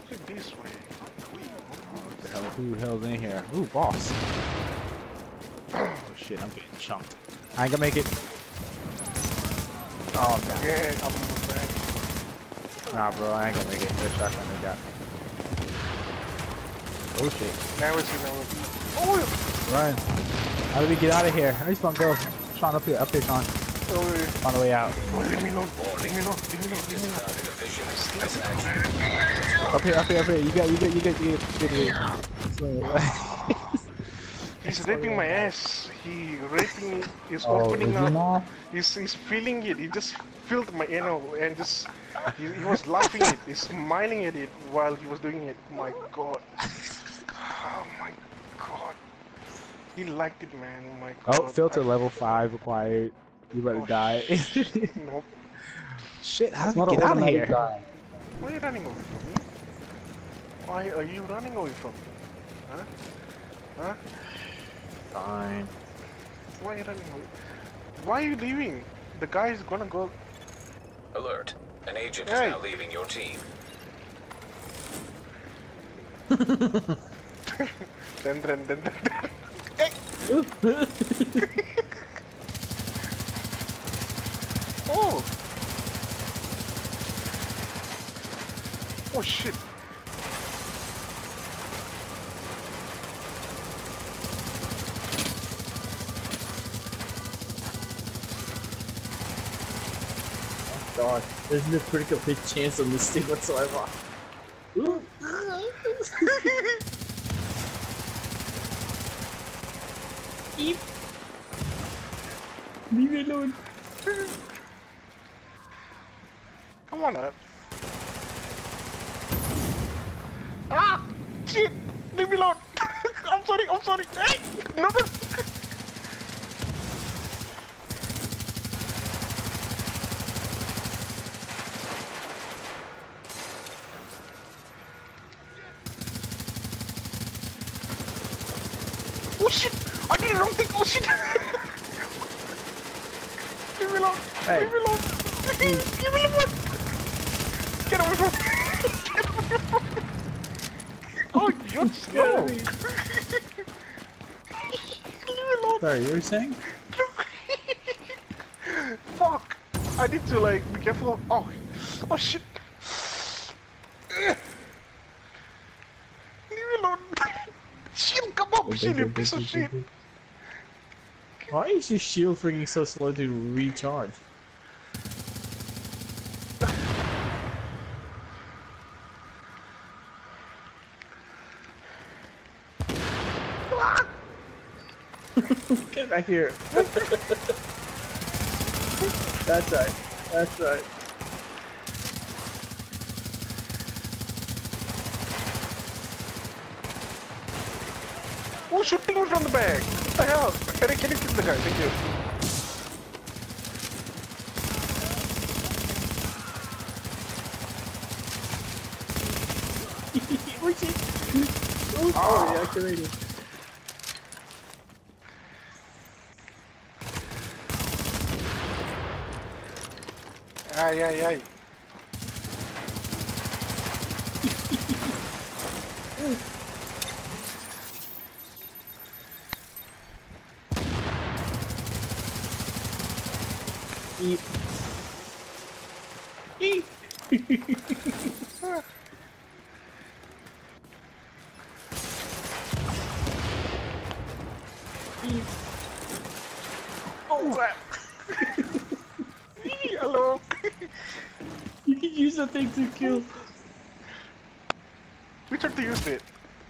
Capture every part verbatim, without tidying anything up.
Look this way. What the hell? Who the hell's in here? Ooh, boss. Oh shit, I'm getting chunked. I ain't gonna make it. Oh, God. Yeah, I'm back. Nah, bro, I ain't gonna make it. This shotgun they got. Oh shit. Never seen that one. Oh! Run. How do we get out of here? I just want to go. Sean, up here, up here, Sean. Oh, On the way out. oh, leave me alone. Leave me alone. Leave me alone. Leave me alone. Up here, up here, up here. You got, you got, you got, you got, you got. He's raping my ass. He raping. He's Oh, opening is he up. now? He's he's feeling it. He just filled my anal and just he, he was laughing it. He's smiling at it while he was doing it. My God. Oh my God. He liked it, man. Oh my God. Oh, filter I, level five required. You better Oh, die. Nope. Shit, how do Not we get an out of automatic here? die. Why are you running away from me? Why are you running away from me? Huh? Huh? Fine. Why are you running away? Why are you leaving? The guy is gonna go. Alert. An agent Hey. is now leaving your team. Then, then, then, then. Hey! Oh! Oh shit! God, there's no critical hit chance on this thing whatsoever. Ooh. Eep. Leave me alone. Come on up. Ah! Shit! Leave me alone! I'm sorry, I'm sorry! Hey! No, no! Oh shit! I did the wrong thing! Oh shit! Leave me alone! Hey. Leave me alone! Leave me alone! Get away from me! Get away from me! Oh, you're slow! Leave me alone! Sorry, you were saying? Fuck! I need to like be careful. Oh, oh shit! Leave me alone! Shield, come up, shield, you piece of shit! Why is your shield freaking so slow to recharge? Get back here. That's right. That's right. Who's shooting me from the back? What the hell? Can I, can you kill the guy? Thank you. What's it? Oh, Ah. reactivated. Ay, ay, ay. Eep. Eep. Eep. Oh crap! Hello! You can use that thing to kill. We tried to use it.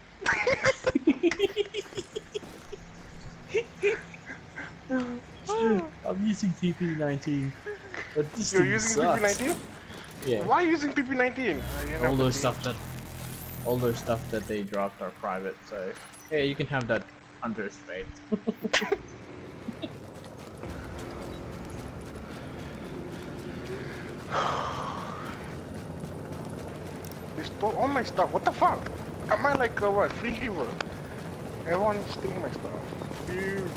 I'm using T P nineteen. But this You're thing using P P sucks. nineteen? Yeah. Why are you using P P nineteen? All those stuff that, all those stuff that they dropped are private. So yeah, you can have that Hunter's Fate. They stole all my stuff. What the fuck? Am I like a what? Free giver? Everyone's stealing my stuff. Dude.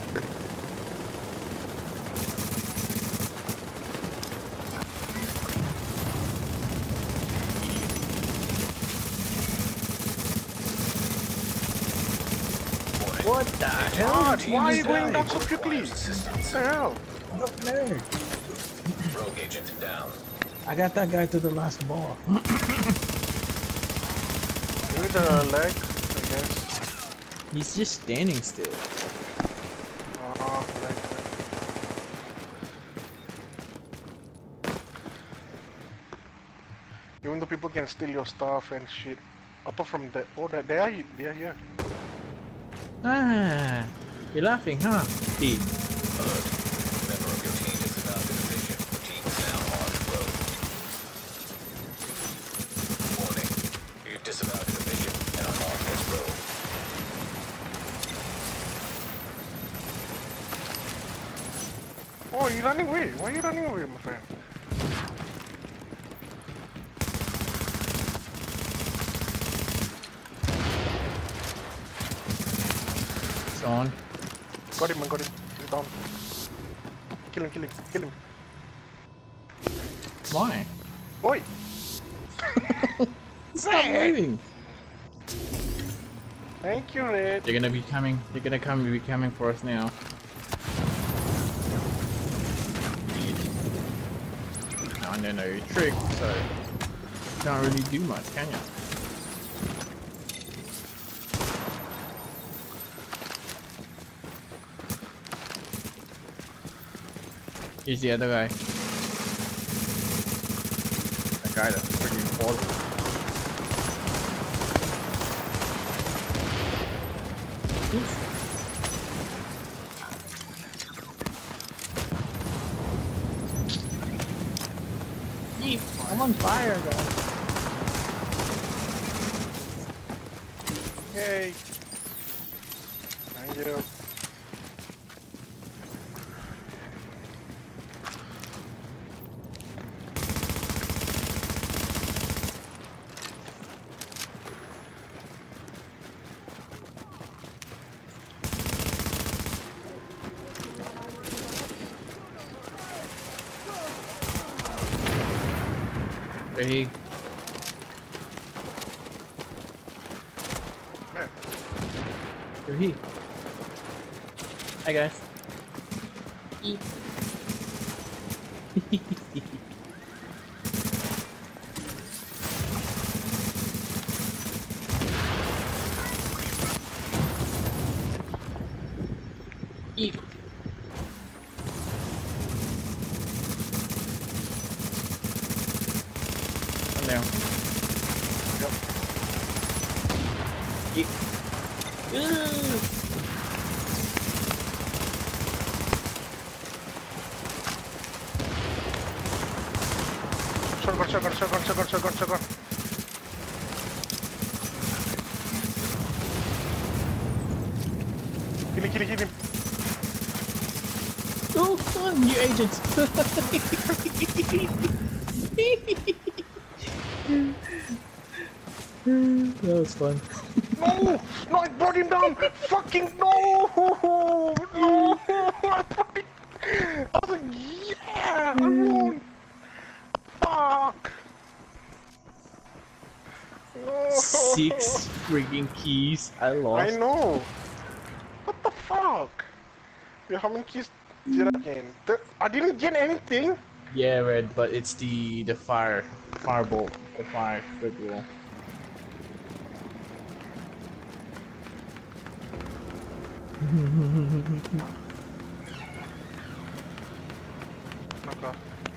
What the hell? God, Team why are you is going dying. down so quickly? Requires What assistance. the hell? Look there. Rogue agent down. I got that guy to the last ball. Maybe the leg, I guess. He's just standing still. Ah, leg. Even though people can steal your stuff and shit. Apart from that, oh, that they are, they are here. Ah, you're laughing, huh? Pete. Alert. A member of your team is about to division. The team is now on road. Warning. You've disavowed the division and are on this road. Oh, you're running away. Why are you running away, my friend? It's on. Got him, man, got him. He's down. Kill him, kill him, kill him. Why? Oi! Stop moving. Thank you, Red. They're gonna be coming. They're gonna come. Be coming for us now. I don't know your trick, so you can't really do much, can you? Here's the other guy. That guy that's freaking falling. I'm on fire, guys. Yay. Thank you. Hey. Man. You're he. Hi guys. Eat. Eat. I'm down. Yep. Eat. Ooh. Shotgun, shotgun, shotgun, shotgun, shotgun, shotgun. Kill him, kill him, kill him. Oh, fun, new agents. That was fun. No! No, I brought him down! Fucking no! No! I brought him... I was like, yeah! I won! Fuck! No! Six freaking keys. I lost. I know! What the fuck? Wait, how many keys did I gain? The, I didn't gain anything? Yeah, Red, but it's the the fire firebolt, the fire quick roll. Okay.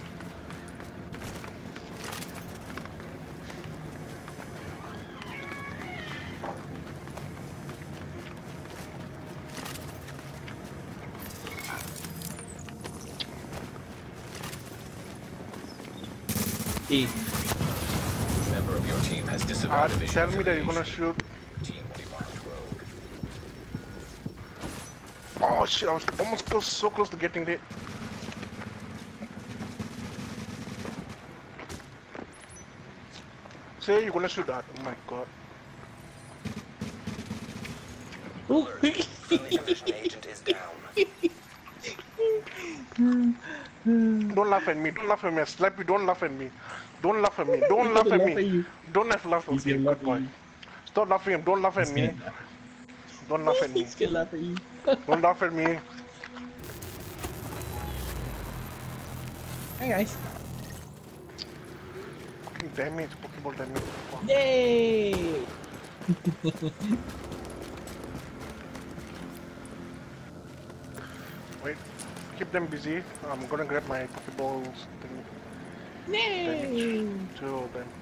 E. A member of your team has Uh, disavowed division. tell me that you're gonna shoot. Team will be marked rogue. Oh shit, I was almost close, so close to getting it. Say you're gonna shoot that. Oh my god. Alert. Friendly division agent is down. Don't laugh at me, don't laugh at me, I slap you, don't laugh at me. Don't laugh at me, don't laugh at me. Don't laugh, laugh at He's me, gonna good laugh at boy. you. Stop laughing at him, don't laugh at He's me. gonna- Don't laugh at me. He's gonna laugh at you. Don't laugh at me. Hey guys. Fucking damage, Pokeball damage. Fuck. Yay! Wait, keep them busy. I'm gonna grab my Pokeballs. Thing. Yay! Damage. Two of them.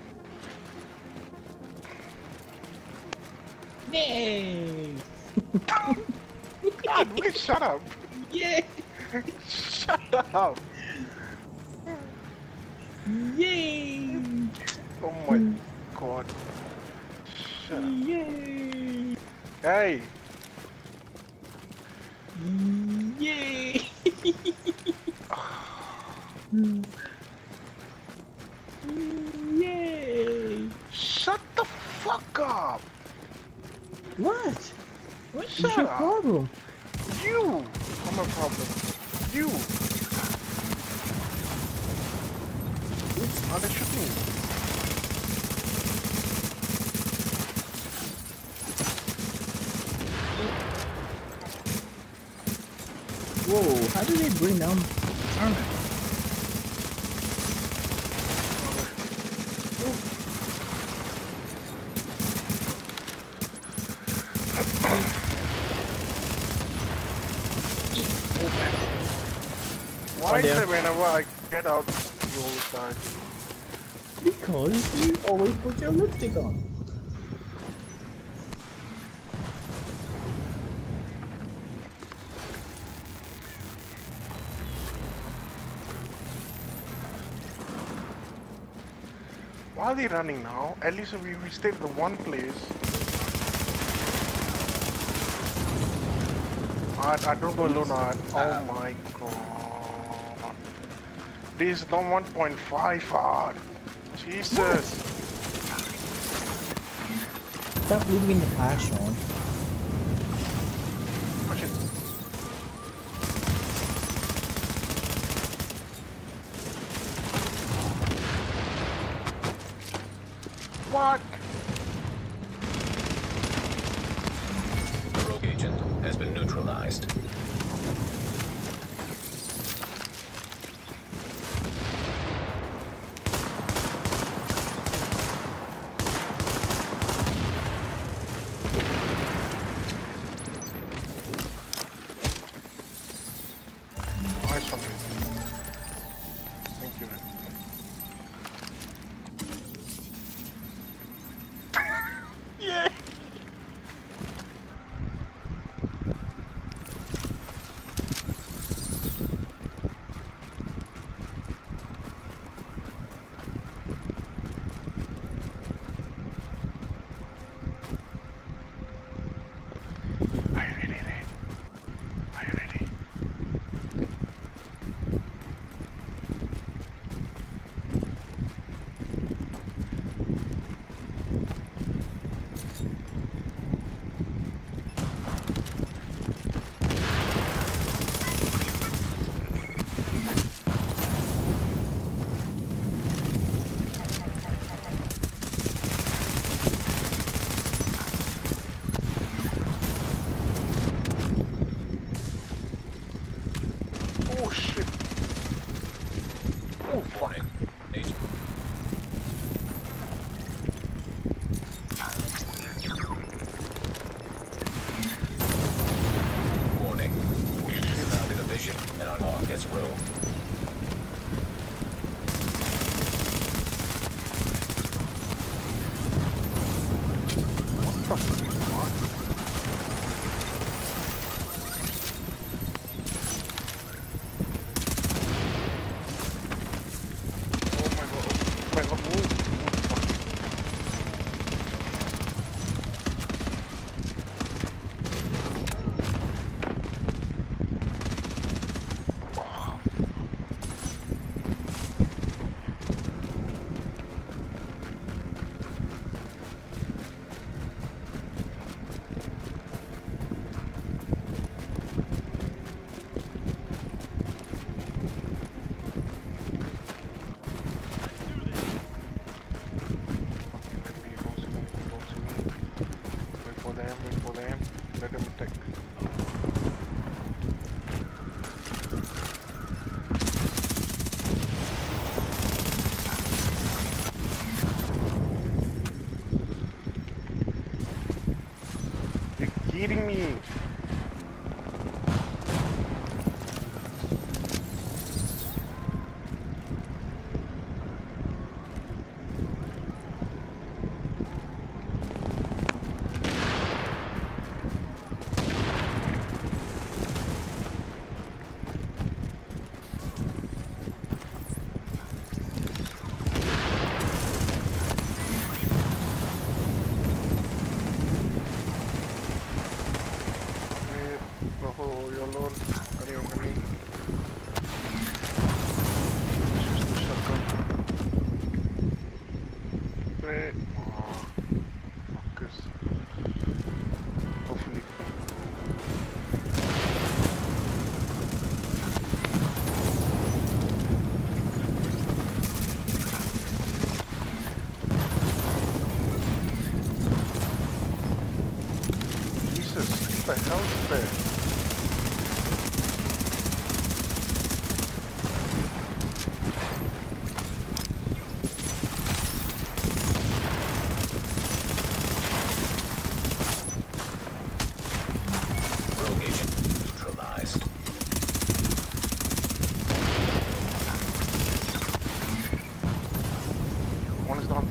Yay! God, wait, shut up. Yay! Shut up. Yay! Oh my god. Shut up. Yay! Hey. Yay! Yay! Shut the fuck up. What? What's Shut your up. problem? You are my problem. You. Oops, are they shooting? Whoa, how did they bring down Charmander? Why Oh, dear. is it whenever I get out, you always die? Because you always put your lipstick on. Why are they running now? At least we, we stayed at the one place. I, I don't go alone. I, oh my god. This is not one point five hard. Jesus. Stop leaving the flash on. Oh, shit. What? The rogue agent has been neutralized. Nice one. Thank you. Yeah. Are you ready, Ray? Are you ready? Oh shit. Oh fuck. Warning. Agent. Warning. You've found a vision and unlock its room. Oh my god. Oh my god. Move. let them attack. You're kidding me! Oh, you're alone. Are you on me? Use the shotgun. Wait. Oh, focus. Hopefully. Jesus, what the hell is there? Rogue agent neutralized. One is done.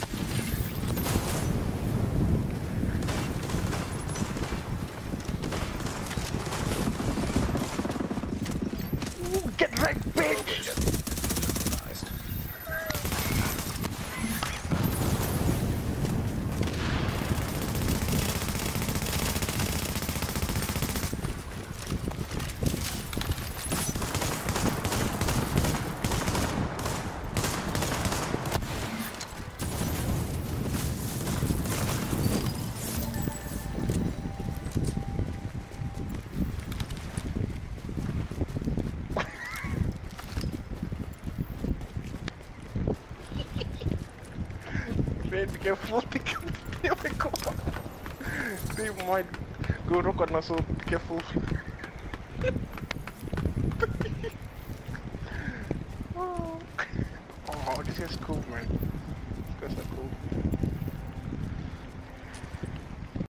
Ooh, get wrecked, Rogue bitch! agent neutralized. Man, be careful. Be careful. Oh my god. They might go rock on us, so be careful. oh. oh, this is cool, man. This guys are cool.